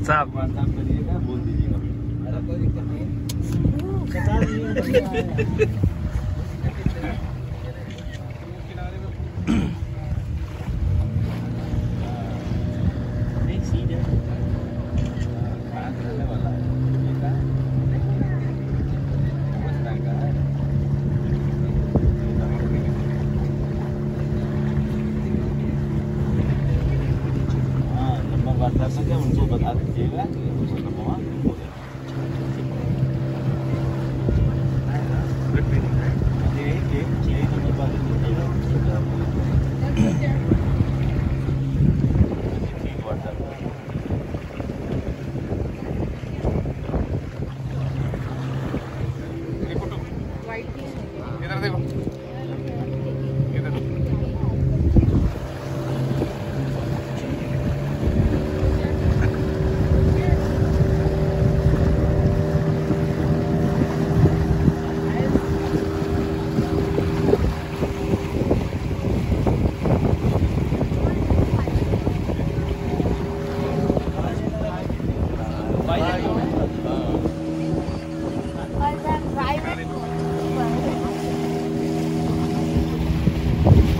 WhatsApp करिएगा, बोल दीजिएगा। कोई दिक्कत नहीं है, उनको बता दीजिएगा कि उनको नंबर इधर देखो Private